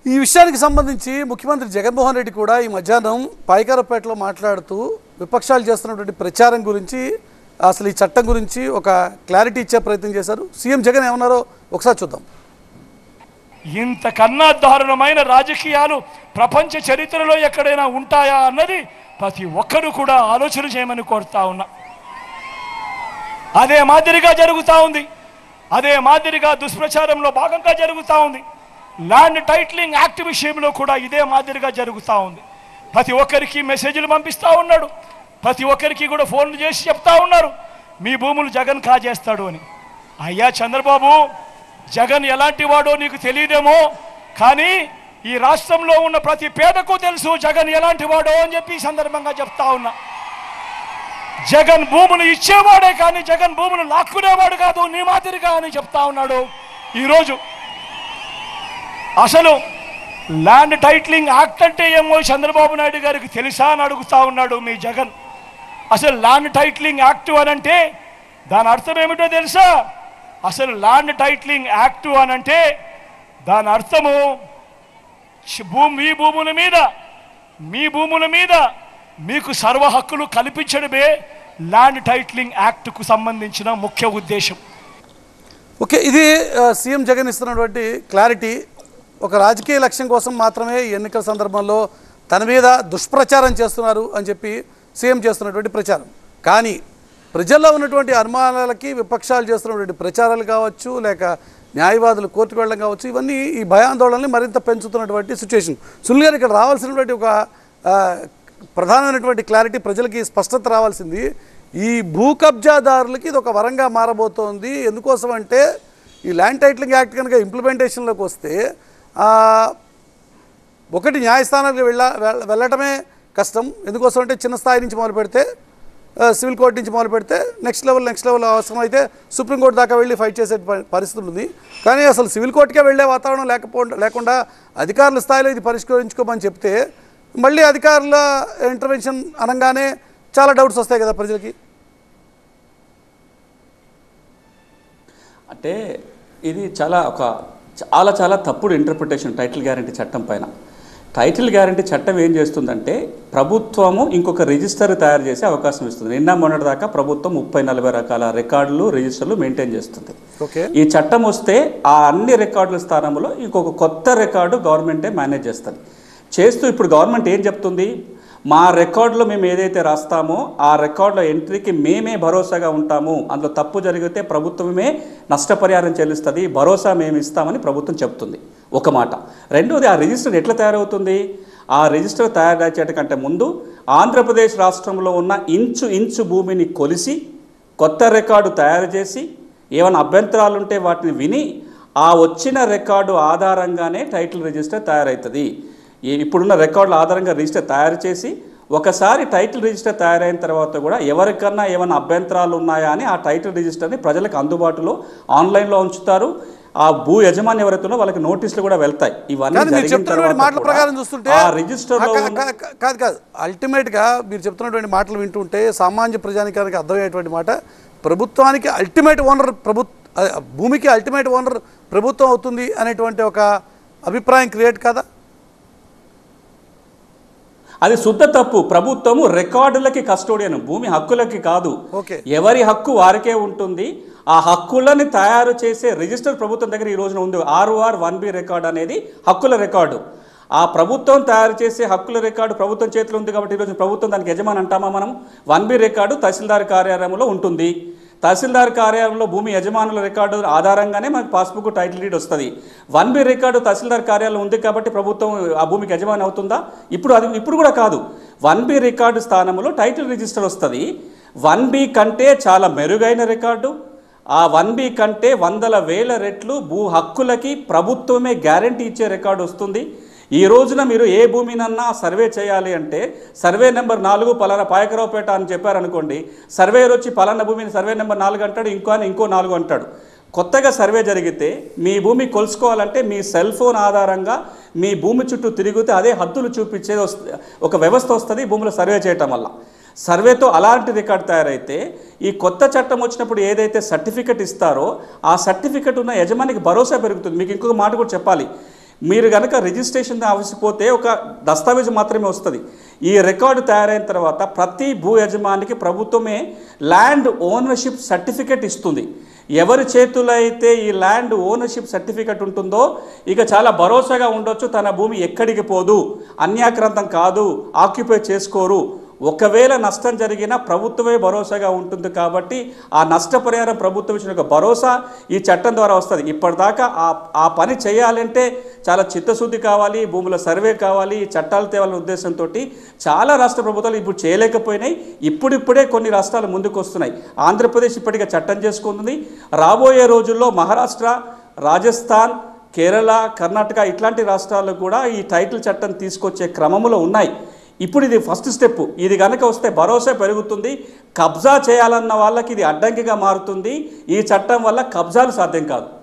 ఈ విషయానికి సంబంధించి ముఖ్యమంత్రి జగన్మోహన్ రెడ్డి కూడా ఈ మధ్యాహ్నం పాయకరపేటలో మాట్లాడుతూ విపక్షాలు చేస్తున్నటువంటి ప్రచారం గురించి, అసలు ఈ చట్టం గురించి ఒక క్లారిటీ ఇచ్చే ప్రయత్నం చేశారు. సీఎం జగన్ ఏమన్నారో ఒకసారి చూద్దాం. ఇంతకన్నా దారుణమైన రాజకీయాలు ప్రపంచ చరిత్రలో ఎక్కడైనా ఉంటాయా అన్నది ప్రతి ఒక్కరూ కూడా ఆలోచన చేయమని కోరుతా ఉన్నా. అదే మాదిరిగా జరుగుతూ ఉంది, అదే మాదిరిగా దుష్ప్రచారంలో భాగంగా జరుగుతూ ఉంది. ల్యాండ్ టైటిలింగ్ యాక్ట్ విషయంలో కూడా ఇదే మాదిరిగా జరుగుతూ ఉంది. ప్రతి ఒక్కరికి మెసేజ్లు పంపిస్తూ ఉన్నాడు, ప్రతి ఒక్కరికి కూడా ఫోన్లు చేసి చెప్తా ఉన్నారు మీ భూములు జగన్ కాజేస్తాడు అని. అయ్యా చంద్రబాబు, జగన్ ఎలాంటి వాడో నీకు తెలియదేమో, కానీ ఈ రాష్ట్రంలో ఉన్న ప్రతి పేదకు తెలుసు జగన్ ఎలాంటి వాడో అని చెప్పి ఈ సందర్భంగా చెప్తా ఉన్నా. జగన్ భూములు ఇచ్చేవాడే కానీ జగన్ భూములు లాక్కునేవాడు కాదు నీ మాదిరిగా అని చెప్తా ఉన్నాడు. ఈరోజు అసలు ల్యాండ్ టైటిలింగ్ యాక్ట్ అంటే ఏమో చంద్రబాబు నాయుడు గారికి తెలుసా అని అడుగుతా ఉన్నాడు మీ జగన్. అసలు ల్యాండ్ టైటిలింగ్ యాక్ట్ అనంటే దాని అర్థం ఏమిటో తెలుసా? అసలు ల్యాండ్ టైటిలింగ్ యాక్ట్ అనంటే దాని అర్థము మీ భూముల మీద మీకు సర్వ హక్కులు కల్పించడమే ల్యాండ్ టైటిలింగ్ యాక్ట్కు సంబంధించిన ముఖ్య ఉద్దేశం. ఓకే, ఇది సీఎం జగన్ ఇస్తున్నటువంటి క్లారిటీ. ఒక రాజకీయ లక్ష్యం కోసం మాత్రమే ఎన్నికల సందర్భంలో తన మీద దుష్ప్రచారం చేస్తున్నారు అని చెప్పి సీఎం చేస్తున్నటువంటి ప్రచారం. కానీ ప్రజల్లో ఉన్నటువంటి అనుమానాలకి విపక్షాలు చేస్తున్నటువంటి ప్రచారాలు కావచ్చు, లేక న్యాయవాదులు కోర్టుకు వెళ్ళడం కావచ్చు, ఇవన్నీ ఈ భయాందోళనని మరింత పెంచుతున్నటువంటి సిచ్యువేషన్. సునీల్ గారు, ఇక్కడ రావాల్సినటువంటి ఒక ప్రధానమైనటువంటి క్లారిటీ, ప్రజలకి స్పష్టత రావాల్సింది, ఈ భూ కబ్జాదారులకి ఇది ఒక వరంగా మారబోతోంది. ఎందుకోసం అంటే ఈ ల్యాండ్ టైటిలింగ్ యాక్ట్ కనుక ఇంప్లిమెంటేషన్లోకి వస్తే ఒకటి న్యాయస్థానాలకు వెళ్ళటమే కష్టం. ఎందుకోసం అంటే చిన్న స్థాయి నుంచి మొదలు పెడితే, సివిల్ కోర్టు నుంచి మొదలు పెడితే నెక్స్ట్ లెవెల్ అవసరమైతే సుప్రీంకోర్టు దాకా వెళ్ళి ఫైట్ చేసే పరిస్థితి ఉంది. కానీ అసలు సివిల్ కోర్టుకే వెళ్ళే వాతావరణం లేకుండా అధికారుల స్థాయిలో ఇది పరిష్కరించుకోమని చెప్తే మళ్ళీ అధికారుల ఇంటర్వెన్షన్ అనగానే చాలా డౌట్స్ వస్తాయి కదా ప్రజలకి. అంటే ఇది చాలా తప్పుడు ఇంటర్ప్రిటేషన్ టైటిల్ గ్యారంటీ చట్టం పైన. టైటిల్ గ్యారంటీ చట్టం ఏం చేస్తుందంటే ప్రభుత్వము ఇంకొక రిజిస్టర్ తయారు చేసే అవకాశం ఇస్తుంది. నిన్న మొన్నటి దాకా ప్రభుత్వం 30-40 రకాల రికార్డులు, రిజిస్టర్లు మెయింటైన్ చేస్తుంది. ఈ చట్టం వస్తే ఆ అన్ని రికార్డుల స్థానంలో ఇంకొక కొత్త రికార్డు గవర్నమెంటే మేనేజ్ చేస్తూ ఇప్పుడు గవర్నమెంట్ ఏం చెప్తుంది, మా రికార్డులో మేము ఏదైతే రాస్తామో ఆ రికార్డులో ఎంట్రీకి మేమే భరోసాగా ఉంటాము, అందులో తప్పు జరిగితే ప్రభుత్వమే నష్టపరిహారం చెల్లిస్తుంది, భరోసా మేము ఇస్తామని ప్రభుత్వం చెప్తుంది. ఒక మాట. రెండోది, ఆ రిజిస్టర్ ఎట్లా తయారవుతుంది? ఆ రిజిస్టర్ తయారు చేయటకంటే ముందు ఆంధ్రప్రదేశ్ రాష్ట్రంలో ఉన్న ఇంచు భూమిని కొలిసి కొత్త రికార్డు తయారు చేసి ఏమైనా అభ్యంతరాలు ఉంటే వాటిని విని ఆ వచ్చిన రికార్డు ఆధారంగానే టైటిల్ రిజిస్టర్ తయారవుతుంది. ఇప్పుడున్న రికార్డుల ఆధారంగా రిజిస్టర్ తయారు చేసి ఒకసారి టైటిల్ రిజిస్టర్ తయారైన తర్వాత కూడా ఎవరికన్నా ఏమైనా అభ్యంతరాలు ఉన్నాయా అని ఆ టైటిల్ రిజిస్టర్ని ప్రజలకు అందుబాటులో ఆన్లైన్లో ఉంచుతారు. ఆ భూ యజమాని ఎవరైతే వాళ్ళకి నోటీసులు కూడా వెళ్తాయి. ఇవన్నీ మాటల ప్రకారం చూస్తుంటే కాదు అల్టిమేట్గా మీరు చెప్తున్నటువంటి మాటలు వింటుంటే సామాన్య ప్రజానికానికి అర్థమయ్యేటువంటి మాట, ప్రభుత్వానికి అల్టిమేట్ ఓనర్ భూమికి అల్టిమేట్ ఓనర్ ప్రభుత్వం అవుతుంది అనేటువంటి ఒక అభిప్రాయం క్రియేట్ కాదా? అది శుద్ధ తప్పు. ప్రభుత్వము రికార్డులకి కస్టోడియన్, భూమి హక్కులకి కాదు. ఎవరి హక్కు వారికే ఉంటుంది. ఆ హక్కులని తయారు చేసే రిజిస్టర్ ప్రభుత్వం దగ్గర ఈ రోజున ఉంది. ROR 1B రికార్డు అనేది హక్కుల రికార్డు. ఆ ప్రభుత్వం తయారు చేసే హక్కుల రికార్డు ప్రభుత్వం చేతిలో ఉంది కాబట్టి ఈరోజు ప్రభుత్వం దానికి యజమాని అంటామా మనం? 1B రికార్డు తహసీల్దార్ కార్యాలయంలో ఉంటుంది. తహసీల్దార్ కార్యాలయంలో భూమి యజమానుల రికార్డు ఆధారంగానే మనకు పాస్బుక్, టైటిల్ డీడ్ వస్తుంది. 1B రికార్డు తహసీల్దార్ కార్యాలయం ఉంది కాబట్టి ప్రభుత్వం ఆ భూమికి యజమాని అవుతుందా? ఇప్పుడు కూడా కాదు. 1B రికార్డు స్థానంలో టైటిల్ రిజిస్టర్ వస్తుంది. 1B కంటే చాలా మెరుగైన రికార్డు. ఆ 1B కంటే 100,000 రెట్లు భూ హక్కులకి ప్రభుత్వమే గ్యారంటీ ఇచ్చే రికార్డు వస్తుంది. ఈ రోజున మీరు ఏ భూమినన్నా సర్వే చేయాలి అంటే సర్వే నెంబర్ 4 పలానా పాయకరావుపేట అని చెప్పారనుకోండి, సర్వేయర్ వచ్చి పలానా భూమిని సర్వే నెంబర్ 4 అంటాడు, ఇంకో 4 అంటాడు. కొత్తగా సర్వే జరిగితే మీ భూమి కొలుసుకోవాలంటే మీ సెల్ ఫోన్ ఆధారంగా మీ భూమి చుట్టూ తిరిగితే అదే హద్దులు చూపించేది ఒక వ్యవస్థ వస్తుంది భూములు సర్వే చేయటం వల్ల. సర్వేతో అలాంటి రికార్డు తయారైతే ఈ కొత్త చట్టం వచ్చినప్పుడు ఏదైతే సర్టిఫికెట్ ఇస్తారో ఆ సర్టిఫికెట్ ఉన్న యజమానికి భరోసా పెరుగుతుంది. మీకు ఇంకొక మాట కూడా చెప్పాలి, మీరు కనుక రిజిస్ట్రేషన్ ఆవసిపోతే ఒక దస్తావేజు మాత్రమే వస్తుంది. ఈ రికార్డు తయారైన తర్వాత ప్రతి భూ యజమానికి ప్రభుత్వమే ల్యాండ్ ఓనర్షిప్ సర్టిఫికెట్ ఇస్తుంది. ఎవరి చేతుల్లో అయితే ఈ ల్యాండ్ ఓనర్షిప్ సర్టిఫికెట్ ఉంటుందో ఇక చాలా భరోసాగా ఉండొచ్చు, తన భూమి ఎక్కడికి పోదు, అన్యాక్రాంతం కాదు, ఆక్యుపై చేసుకోరు. ఒకవేళ నష్టం జరిగినా ప్రభుత్వమే భరోసాగా ఉంటుంది. కాబట్టి ఆ నష్టపరిహారం ప్రభుత్వం ఇచ్చిన ఒక భరోసా ఈ చట్టం ద్వారా వస్తుంది. ఇప్పటిదాకా ఆ పని చేయాలంటే చాలా చిత్తశుద్ధి కావాలి, భూముల సర్వే కావాలి, ఈ చట్టాలు తేవాలనే ఉద్దేశంతో చాలా రాష్ట్ర ప్రభుత్వాలు ఇప్పుడు చేయలేకపోయినాయి. ఇప్పుడిప్పుడే కొన్ని రాష్ట్రాలు ముందుకు వస్తున్నాయి. ఆంధ్రప్రదేశ్ ఇప్పటికే చట్టం చేసుకుంటుంది. రాబోయే రోజుల్లో మహారాష్ట్ర, రాజస్థాన్, కేరళ, కర్ణాటక ఇట్లాంటి రాష్ట్రాలు కూడా ఈ టైటిల్ చట్టం తీసుకొచ్చే క్రమంలో ఉన్నాయి. ఇప్పుడు ఇది ఫస్ట్ స్టెప్. ఇది కనుక వస్తే భరోసా పెరుగుతుంది. కబ్జా చేయాలన్న వాళ్ళకి ఇది అడ్డంకిగా మారుతుంది. ఈ చట్టం వల్ల కబ్జాలు సాధ్యం కాదు.